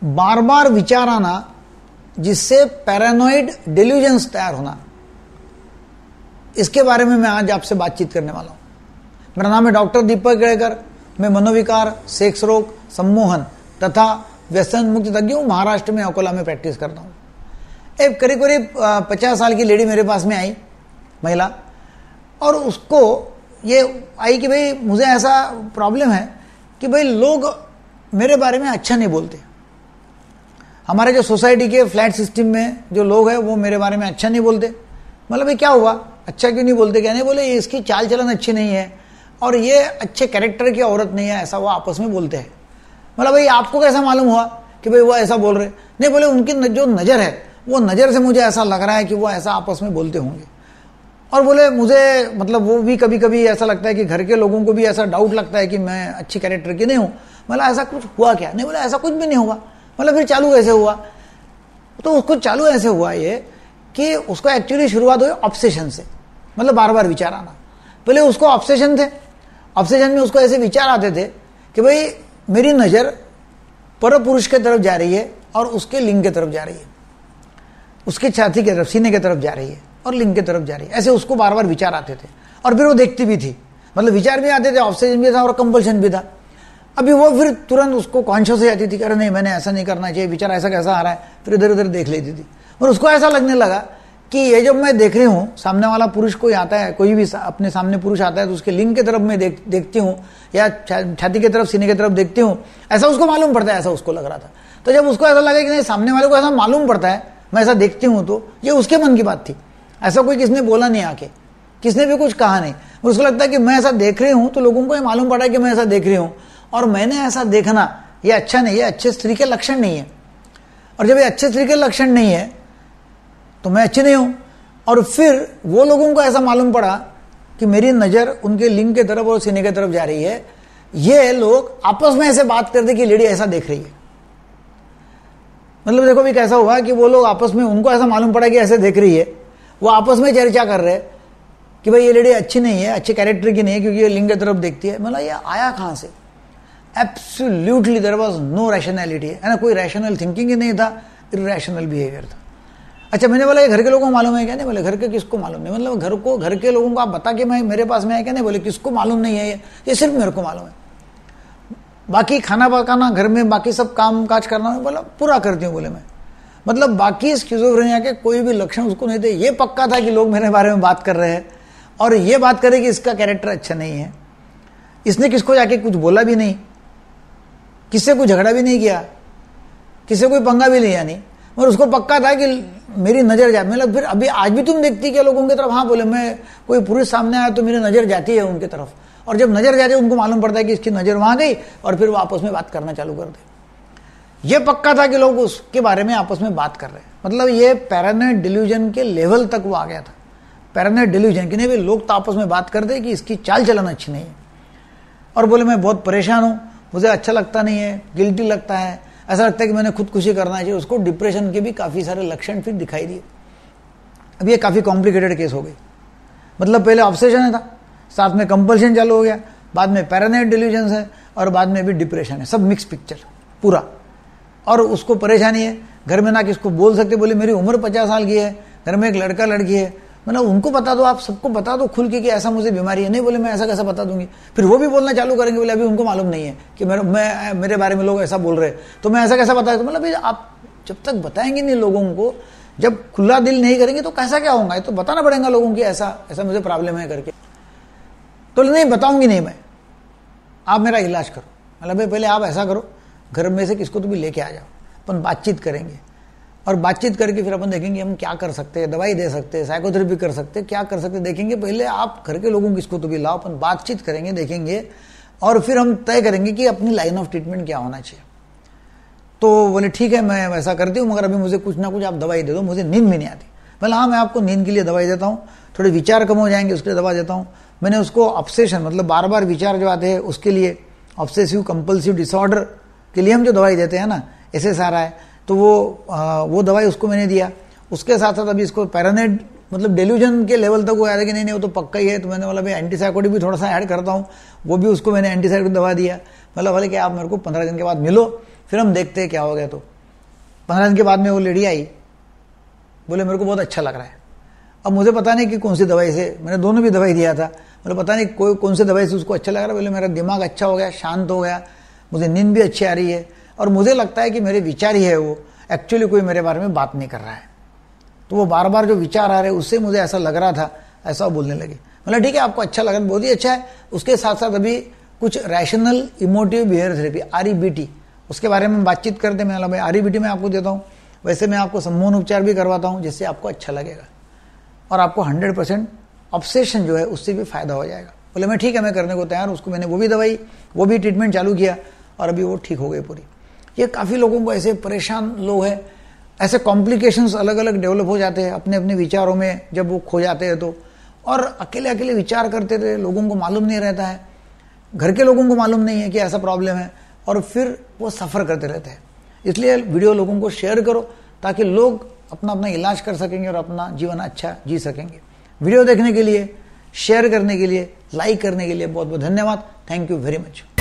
बार बार विचार आना जिससे पैरानॉइड डेल्यूजन्स तैयार होना, इसके बारे में मैं आज आपसे बातचीत करने वाला हूं। मेरा नाम है डॉक्टर दीपक केड़कर। मैं मनोविकार, सेक्स रोग, सम्मोहन तथा व्यसन मुक्ति तज्ञ हूं। महाराष्ट्र में अकोला में प्रैक्टिस करता हूं। एक करीब करीब 50 साल की लेडी मेरे पास में आई, महिला, और उसको ये आई कि भाई मुझे ऐसा प्रॉब्लम है कि भाई लोग मेरे बारे में अच्छा नहीं बोलते। हमारे जो सोसाइटी के फ्लैट सिस्टम में जो लोग हैं वो मेरे बारे में अच्छा नहीं बोलते। मतलब भाई क्या हुआ, अच्छा क्यों नहीं बोलते? क्या नहीं बोले, इसकी चाल चलन अच्छी नहीं है और ये अच्छे कैरेक्टर की औरत नहीं है, ऐसा वो आपस में बोलते हैं। मतलब भाई आपको कैसा मालूम हुआ कि भाई वो ऐसा बोल रहे? नहीं, बोले उनकी जो नज़र है वो नज़र से मुझे ऐसा लग रहा है कि वो ऐसा आपस में बोलते होंगे। और बोले मुझे मतलब वो भी कभी कभी ऐसा लगता है कि घर के लोगों को भी ऐसा डाउट लगता है कि मैं अच्छी कैरेक्टर की नहीं हूँ। मतलब ऐसा कुछ हुआ क्या? नहीं, बोले ऐसा कुछ भी नहीं हुआ। मतलब फिर चालू कैसे हुआ? तो उसको चालू ऐसे हुआ ये कि उसको एक्चुअली शुरुआत हुई ऑब्सेशन से, मतलब बार बार विचार आना। पहले उसको ऑब्सेशन थे, ऑब्सेशन में उसको ऐसे विचार आते थे कि भाई मेरी नज़र पर पुरुष की तरफ जा रही है और उसके लिंग की तरफ जा रही है, उसकी छाती की तरफ, सीने की तरफ जा रही है और लिंग की तरफ जा रही है। ऐसे उसको बार बार विचार आते थे और फिर वो देखती भी थी। मतलब विचार भी आते थे, ऑब्सेशन भी था और कंपल्शन भी था। अभी वो फिर तुरंत उसको कॉन्शियस हो जाती थी कि अरे नहीं, मैंने ऐसा नहीं करना चाहिए, विचार ऐसा कैसा आ रहा है। फिर इधर उधर देख लेती थी और उसको ऐसा लगने लगा कि ये जब मैं देख रही हूँ, सामने वाला पुरुष कोई आता है, कोई भी अपने सामने पुरुष आता है तो उसके लिंग की तरफ मैं देखती हूँ या छाती की तरफ, सीने की तरफ देखती हूँ, ऐसा उसको मालूम पड़ता है। ऐसा उसको लग रहा था। तो जब उसको ऐसा लगा कि नहीं, सामने वाले को ऐसा मालूम पड़ता है, मैं ऐसा देखती हूँ, तो ये उसके मन की बात थी। ऐसा कोई किसने बोला नहीं, आके किसने भी कुछ कहा नहीं। उसको लगता है कि मैं ऐसा देख रही हूँ तो लोगों को ये मालूम पड़ा है कि मैं ऐसा देख रही हूँ और मैंने ऐसा देखना ये अच्छा नहीं, ये अच्छे स्त्री के लक्षण नहीं है। और जब ये अच्छे स्त्री के लक्षण नहीं है तो मैं अच्छी नहीं हूँ। और फिर वो लोगों को ऐसा मालूम पड़ा कि मेरी नज़र उनके लिंग की तरफ और सीने की तरफ जा रही है। ये लोग आपस में ऐसे बात करते कि लेडी ऐसा देख रही है। मतलब देखो भी कैसा हुआ कि वो लोग आपस में, उनको ऐसा मालूम पड़ा कि ऐसे देख रही है, वो आपस में चर्चा कर रहे हैं कि भाई ये लेडी अच्छी नहीं है, अच्छे कैरेक्टर की नहीं है क्योंकि ये लिंग की तरफ देखती है। मतलब ये आया कहाँ से? Absolutely there was no rationality, है ना, कोई रैशनल थिंकिंग ही नहीं था, इरैशनल बिहेवियर था। अच्छा, मैंने बोला ये घर के लोगों को मालूम है क्या? नहीं, बोले घर के किसको मालूम नहीं। मतलब घर के लोगों को आप बता के मैं मेरे पास में है क्या? नहीं, बोले किसको मालूम नहीं है, ये सिर्फ मेरे को मालूम है। बाकी खाना पकाना, घर में बाकी सब काम काज करना, बोला पूरा करती हूँ। बोले मैं मतलब बाकी स्किज़ोफ्रेनिया के कोई भी लक्षण उसको नहीं थे। ये पक्का था कि लोग मेरे बारे में बात कर रहे हैं और ये बात करे कि इसका कैरेक्टर अच्छा नहीं है। इसने किसको जाके कुछ बोला भी नहीं, किससे कोई झगड़ा भी नहीं किया, किससे कोई पंगा भी लिया नहीं, और उसको पक्का था कि मेरी नज़र जाए। मतलब फिर अभी आज भी तुम देखती क्या लोगों की तरफ? हाँ, बोले मैं कोई पुरुष सामने आया तो मेरी नज़र जाती है उनकी तरफ, और जब नज़र जाती है उनको मालूम पड़ता है कि इसकी नज़र वहाँ गई और फिर वो आपस में बात करना चालू कर दे। ये पक्का था कि लोग उसके बारे में आपस में बात कर रहे हैं। मतलब ये पैरानॉइड डिल्यूजन के लेवल तक वो आ गया था। पैरानॉइड डिल्यूजन कि नहीं भाई लोग तो आपस में बात करते कि इसकी चाल चलन अच्छी नहीं है। और बोले मैं बहुत परेशान हूँ, मुझे अच्छा लगता नहीं है, गिल्टी लगता है, ऐसा लगता है कि मैंने खुदकुशी करना चाहिए। उसको डिप्रेशन के भी काफ़ी सारे लक्षण फिर दिखाई दिए। अब ये काफ़ी कॉम्प्लिकेटेड केस हो गई। मतलब पहले ऑब्सेशन था, साथ में कंपल्शन चालू हो गया, बाद में पैरानॉइड डिल्यूजन है और बाद में भी डिप्रेशन है। सब मिक्स पिक्चर पूरा। और उसको परेशानी है, घर में ना किसको बोल सकते। बोले मेरी उम्र 50 साल की है, घर में एक लड़का लड़की है, मतलब उनको बता दो, आप सबको बता दो खुल के कि ऐसा मुझे बीमारी है। नहीं, बोले मैं ऐसा कैसा बता दूंगी। फिर वो भी बोलना चालू करेंगे, बोले अभी उनको मालूम नहीं है कि मेरे बारे में लोग ऐसा बोल रहे हैं तो मैं ऐसा कैसा बता। तो मतलब आप जब तक बताएंगे नहीं लोगों को, जब खुला दिल नहीं करेंगे तो कैसा क्या होगा? तो बताना पड़ेगा लोगों की ऐसा मुझे प्रॉब्लम है करके। तो नहीं, बताऊंगी नहीं मैं, आप मेरा इलाज करो। मतलब भाई पहले आप ऐसा करो, घर में से किसको तो भी लेके आ जाओ, अपन बातचीत करेंगे और बातचीत करके फिर अपन देखेंगे हम क्या कर सकते हैं, दवाई दे सकते हैं, साइकोथेरेपी कर सकते हैं, क्या कर सकते हैं देखेंगे। पहले आप घर के लोगों को किसको तो भी लाओ, अपन बातचीत करेंगे, देखेंगे और फिर हम तय करेंगे कि अपनी लाइन ऑफ ट्रीटमेंट क्या होना चाहिए। तो बोले ठीक है मैं वैसा करती हूँ, मगर अभी मुझे कुछ ना कुछ आप दवाई दे दो, मुझे नींद भी नहीं आती। बोला हाँ मैं आपको नींद के लिए दवाई देता हूँ, थोड़े विचार कम हो जाएंगे उसके लिए दवा देता हूँ। मैंने उसको ऑब्सेशन मतलब बार बार विचार जो आते हैं उसके लिए, ऑब्सेसिव कंपल्सिव डिसऑर्डर के लिए हम जो दवाई देते हैं ना, SSRI है, तो वो दवाई उसको मैंने दिया। उसके साथ साथ अभी इसको पैरानॉइड मतलब डेल्यूजन के लेवल तक वो आया कि नहीं वो तो पक्का ही है, तो मैंने बोला भाई एंटीसाइकोटिक भी थोड़ा सा ऐड करता हूँ, वो भी उसको मैंने एंटीसाइकोटिक दवा दिया। मतलब बोले कि आप मेरे को 15 दिन के बाद मिलो, फिर हम देखते हैं क्या हो गया। तो 15 दिन के बाद में वो लेडी आई, बोले मेरे को बहुत अच्छा लग रहा है। अब मुझे पता नहीं कि कौन सी दवाई से, मैंने दोनों भी दवाई दिया था, मुझे पता नहीं कोई कौन सी दवाई से उसको अच्छा लग रहा है। बोले मेरा दिमाग अच्छा हो गया, शांत हो गया, मुझे नींद भी अच्छी आ रही है और मुझे लगता है कि मेरे विचार ही है वो, एक्चुअली कोई मेरे बारे में बात नहीं कर रहा है। तो वो बार बार जो विचार आ रहे उससे मुझे ऐसा लग रहा था, ऐसा बोलने लगे। मतलब ठीक है, आपको अच्छा लगा, बहुत ही अच्छा है। उसके साथ साथ अभी कुछ rational emotive behaviour therapy REBT, उसके बारे में बातचीत करते। मैं भाई REBT में आपको देता हूँ, वैसे मैं आपको सम्मोहन उपचार भी करवाता हूँ, जिससे आपको अच्छा लगेगा और आपको 100% ऑब्सेशन जो है उससे भी फायदा हो जाएगा। बोले मैं ठीक है, मैं करने को तैयार हूँ। उसको मैंने वो भी दवाई, वो भी ट्रीटमेंट चालू किया और अभी वो ठीक हो गई पूरी। ये काफ़ी लोगों को, ऐसे परेशान लोग हैं, ऐसे कॉम्प्लिकेशंस अलग अलग डेवलप हो जाते हैं अपने अपने विचारों में जब वो खो जाते हैं तो, और अकेले अकेले विचार करते थे, लोगों को मालूम नहीं रहता है, घर के लोगों को मालूम नहीं है कि ऐसा प्रॉब्लम है, और फिर वो सफ़र करते रहते हैं। इसलिए वीडियो लोगों को शेयर करो ताकि लोग अपना अपना इलाज कर सकेंगे और अपना जीवन अच्छा जी सकेंगे। वीडियो देखने के लिए, शेयर करने के लिए, लाइक करने के लिए बहुत बहुत धन्यवाद। Thank you very much.